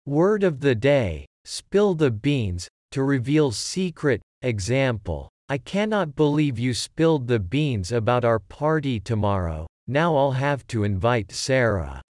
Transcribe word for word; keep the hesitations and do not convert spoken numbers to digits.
Word of the day, spill the beans, to reveal secret. Example, I cannot believe you spilled the beans about our party tomorrow, now I'll have to invite Sarah.